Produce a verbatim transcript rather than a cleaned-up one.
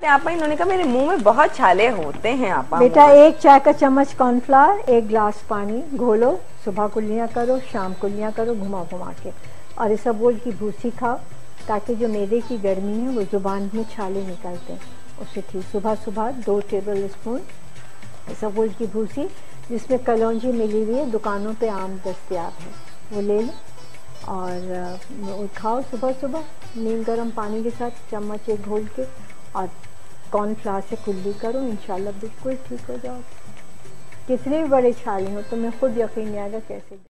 आपा इन्होंने कहा मेरे मुंह में बहुत छाले होते हैं आपा। बेटा एक चाय का चम्मच कॉर्नफ्लावर, एक ग्लास पानी घोलो, सुबह कुल्लियाँ करो, शाम कुल्लियाँ करो घुमा घुमा के, और इसबगोल की भूसी खाओ ताकि जो मैदे की गर्मी है वो जुबान में छाले निकलते हैं उससे ठीक। सुबह सुबह दो टेबल स्पून इसबगोल की भूसी जिसमें कलौंजी मिली हुई है, दुकानों पे आम दस्तयाब है, वो ले लो और खाओ सुबह सुबह नीम गर्म पानी के साथ चम्मच एक घोल के, और कॉर्नफ्लावर से कुल्ली करो, इंशाल्लाह बिल्कुल ठीक हो जाओ। कितने भी बड़े छाले हो तुम्हें खुद यकीन नहीं आएगा कैसे।